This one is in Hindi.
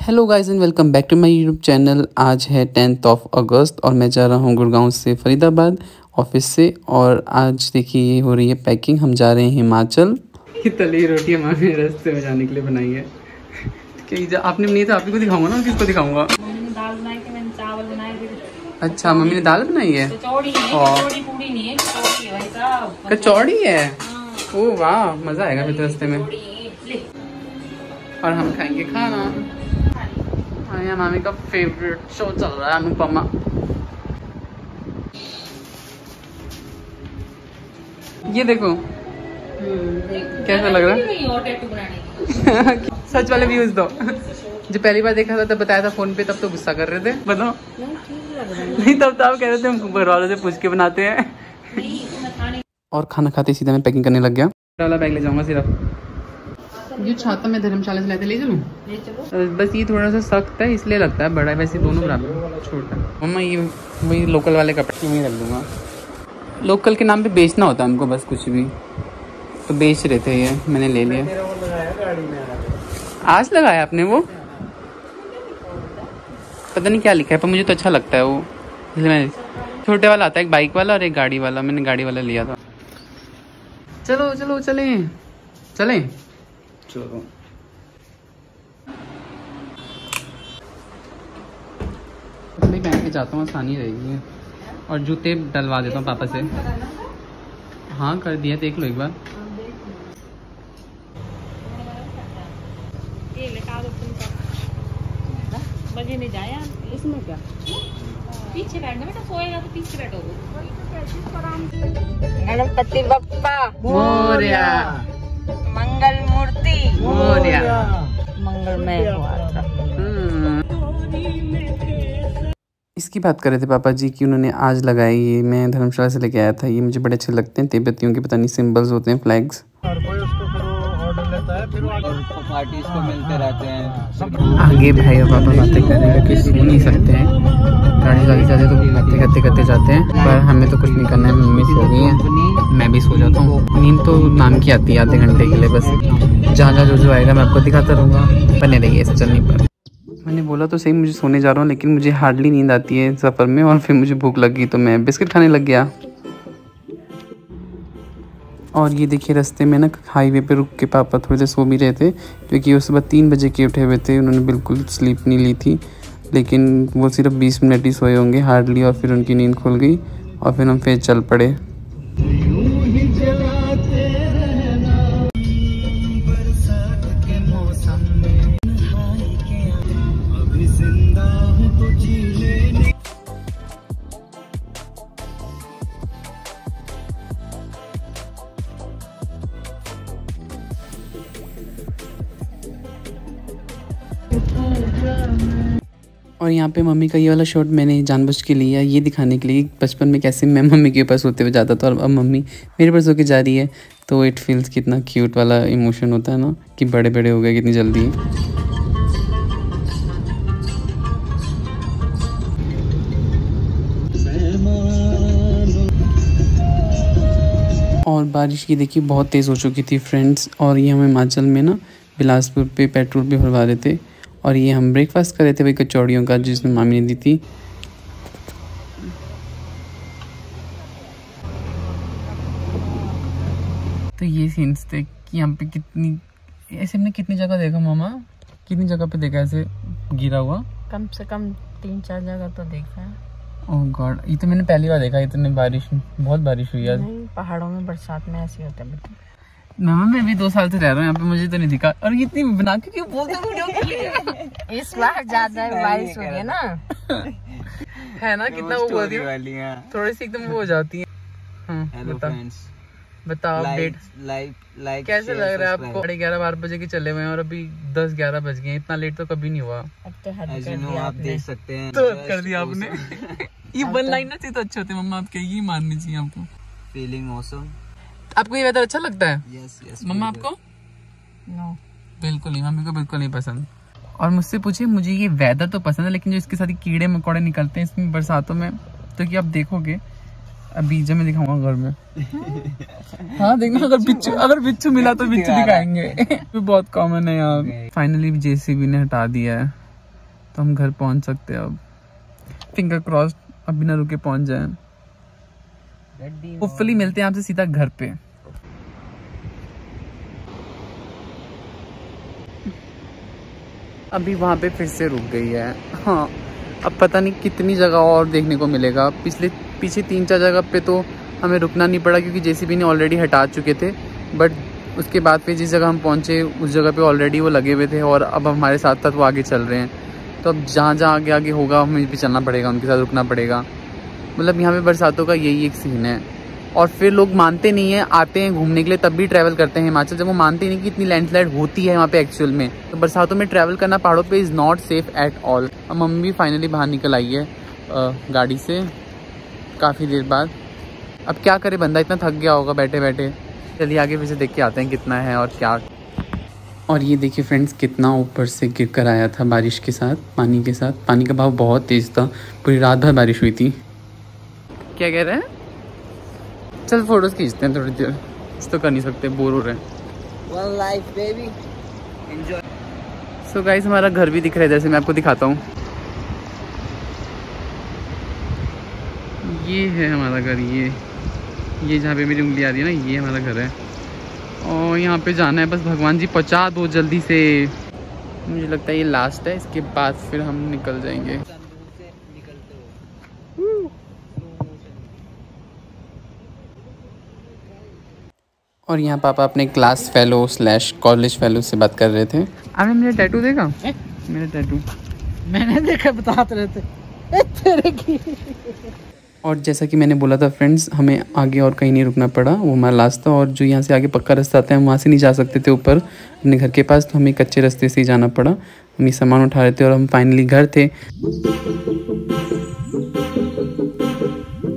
Hello guys and welcome back to my YouTube channel. आज है 10 अगस्त और मैं जा रहा हूँ गुड़गांव से फरीदाबाद ऑफिस से। और आज देखिए ये हो रही है पैकिंग। हम जा रहे हैं हिमाचल। ये तली रोटी हमारे रास्ते में जाने के लिए बनाई है। आपने बनाई तो आप ही को दिखाऊंगा ना, किसको दिखाऊंगा? दाल बनाई थी मैंने, चावल बनाए थे। अच्छा, मम्मी ने दाल बनाई है। कचौड़ी है। ओह वाह, मजा आएगा फिर रास्ते में। और हम खाएंगे खाना। हाँ, मामी का फेवरेट शो चल रहा है, अनुपमा। ये देखो कैसा लग रहा है। सच वाले व्यूज दो। जो पहली बार देखा था तब बताया था फोन पे, तब तो गुस्सा कर रहे थे। बताओ नहीं, तब तो आप कह रहे थे हम घर वालों से पूछ के बनाते हैं। और खाना खाते सीधा मैं पैकिंग करने लग गया। वाला बैग ले जाऊंगा सिर्फ। ये छाता मैं धर्मशाला से लाते, ले चलूं? ले चलो। बस ये थोड़ा सा सख्त है इसलिए लगता है बड़ा है, वैसे दोनों बराबर छोटा है। मम्मा ये वही लोकल वाले कपड़े वहीं रख दूंगा। लोकल के नाम पे बेचना होता है उनको, बस कुछ भी तो बेच रहे थे। ये मैंने ले लिया। आज लगाया आपने वो? पता नहीं क्या लिखा है पर मुझे तो अच्छा लगता है वो, इसलिए मैं छोटे वाला आता है, एक बाइक वाला और एक गाड़ी वाला। मैंने गाड़ी वाला लिया था। चलो चलो चलें चलें। चलो कपड़े पहन के जाता हूँ, आसानी रहेगी। और जूते डलवा देता हूँ पापा से। हाँ कर दिया, देख लो एक बार। बजे नहीं जाया इसमें क्या, पीछे बैठना बेटा, सोएगा तो पीछे बैठो। गणपति बप्पा मोरया, मंगल मूर्ति मोरया, मंगलमय हुआ। इसकी बात कर रहे थे पापा जी कि उन्होंने आज लगाई। ये मैं धर्मशाला से लेके आया था। ये मुझे बड़े अच्छे लगते हैं, तिब्बतियों के पता नहीं सिंबल्स होते हैं, फ्लैग्स। पार्टीज को मिलते रहते हैं। आगे भाई और पापा बातें कर रहे हैं कि सो नहीं सकते हैं, गाड़ी गाड़ी जाते तो बातें करते करते जाते हैं। पर हमें तो कुछ नहीं करना है। मम्मी सो गई है, मैं भी सो जाता हूँ। नींद तो नाम की आती है आधे घंटे के लिए बस। जहाँ जहाँ जो आएगा मैं आपको दिखाता रहूँगा, बने रहिए इस चलने पर। मैंने बोला तो सही मुझे सोने जा रहा हूँ, लेकिन मुझे हार्डली नींद आती है सफ़र में। और फिर मुझे भूख लगी तो मैं बिस्किट खाने लग गया। और ये देखिए रास्ते में ना हाईवे पे रुक के पापा थोड़ी देर सो भी रहे थे, क्योंकि वो सुबह 3 बजे के उठे हुए थे। उन्होंने बिल्कुल स्लीप नहीं ली थी, लेकिन वो सिर्फ 20 मिनट ही सोए होंगे हार्डली। और फिर उनकी नींद खुल गई और फिर हम फिर चल पड़े। और यहाँ पे मम्मी का ये वाला शॉट मैंने जानबूझ के लिया, ये दिखाने के लिए बचपन में कैसे मैं मम्मी के ऊपर सोते हुए जाता था और अब मम्मी मेरे पर सो के जा रही है। तो इट फील्स कितना क्यूट वाला इमोशन होता है ना, कि बड़े बड़े हो गए कितनी जल्दी। और बारिश की देखिए बहुत तेज़ हो चुकी थी फ्रेंड्स। और ये हम हिमाचल में ना बिलासपुर पे पेट्रोल भी भरवा रहे थे। और ये हम ब्रेकफास्ट कर रहे थे भाई कचौड़ियों का, जिसमें मामी ने दी थी। तो ये सीन्स थे कि यहाँ पे कितनी ऐसे हमने कितनी जगह देखा मामा, कितनी जगह पे देखा ऐसे गिरा हुआ? कम से कम 3-4 जगह तो देखा है। ओह गॉड, ये तो मैंने पहली बार देखा। इतनी बारिश, बहुत बारिश हुई आज। पहाड़ों में बरसात में ऐसे होता है। मामा मैं भी 2 साल से रह रहा हूँ यहाँ पे, मुझे तो नहीं दिखा। और इतनी बना के क्यों बोलते हो? इस बार ज्यादा बारिश हो रही है ना, है ना, कितना वो बोल दिया, थोड़ी सी एकदम वो हो जाती है। हेलो फ्रेंड्स, बताओ अपडेट लाइक कैसे लग रहा है आपको? 11:30 बजे के चले हुए हैं और अभी 10-11 बज गए। इतना लेट तो कभी नहीं हुआ। अब तो As you know, आप देख सकते हैं। तो कर दिया आपने। ये वन लाइनर से तो अच्छे होते मम्मा, आपके ये माननी चाहिए आपको। Feeling awesome. आपको ये वेदर अच्छा लगता है? यस मम्मा आपको? नो, बिल्कुल नहीं, मम्मी को बिल्कुल नहीं पसंद। और मुझसे पूछिए, मुझे ये वेदर तो पसंद है, लेकिन जो इसके साथ कीड़े मकोड़े निकलते हैं इसमें बरसातों में, तो कि आप देखोगे अभी जब मैं दिखाऊंगा घर में। हाँ देखना, अगर बिच्छू मिला तो बिच्छू दिखाएंगे। भी बहुत कॉमन है यहाँ। फाइनली जेसीबी ने हटा दिया है तो हम घर पहुंच सकते हैं अब। फिंगर क्रॉस्ड अब बिना रुके पहुंच जाए। होपफुली मिलते हैं आपसे सीधा घर पे। अभी वहाँ पे फिर से रुक गई है। हाँ, अब पता नहीं कितनी जगह और देखने को मिलेगा। पीछे 3-4 जगह पे तो हमें रुकना नहीं पड़ा क्योंकि जेसीबी ने ऑलरेडी हटा चुके थे, बट उसके बाद फिर जिस जगह हम पहुँचे उस जगह पे ऑलरेडी वो लगे हुए थे और अब हमारे साथ साथ वो आगे चल रहे हैं। तो अब जहाँ जहाँ आगे आगे होगा हमें भी चलना पड़ेगा, उनके साथ रुकना पड़ेगा। मतलब यहाँ पे बरसातों का यही एक सीन है। और फिर लोग मानते नहीं है, आते हैं घूमने के लिए तब भी ट्रैवल करते हैं हिमाचल, जब वो मानते नहीं कि इतनी लैंडस्लाइड होती है वहाँ पे एक्चुअल में। तो बरसातों में ट्रैवल करना पहाड़ों पे is not safe at all. अब मम्मी भी फाइनली बाहर निकल आई है गाड़ी से काफ़ी देर बाद। अब क्या करे बंदा, इतना थक गया होगा बैठे बैठे। चलिए आगे फिर से देख के आते हैं कितना है और क्या। और ये देखिए फ्रेंड्स, कितना ऊपर से गिर कर आया था बारिश के साथ, पानी के साथ। पानी का बहाव बहुत तेज़ था, पूरी रात भर बारिश हुई थी। क्या कह रहे हैं? चल फोटोज खींचते हैं थोड़ी देर, कुछ तो कर नहीं सकते, बोर हो रहे हैं। One life, baby. Enjoy. So guys, हमारा घर भी दिख रहा है, जैसे मैं आपको दिखाता हूँ। ये है हमारा घर, ये जहाँ पे मेरी उंगली आ रही है ना, ये हमारा घर है। और यहाँ पे जाना है बस, भगवान जी पहुँचा दो जल्दी से। मुझे लगता है ये लास्ट है, इसके बाद फिर हम निकल जाएंगे। और यहाँ पापा अपने क्लास फेलो / कॉलेज फेलो से बात कर रहे थे। आपने मेरा टैटू देखा? मेरा टैटू मैंने देखा, बताते रहते। और जैसा कि मैंने बोला था फ्रेंड्स, हमें आगे और कहीं नहीं रुकना पड़ा, वो हमारा लास्ट था। और जो यहाँ से आगे पक्का रास्ता आता है, हम वहाँ से नहीं जा सकते थे ऊपर अपने घर के पास, तो हमें कच्चे रास्ते से ही जाना पड़ा। हम ये सामान उठा रहे थे और हम फाइनली घर थे।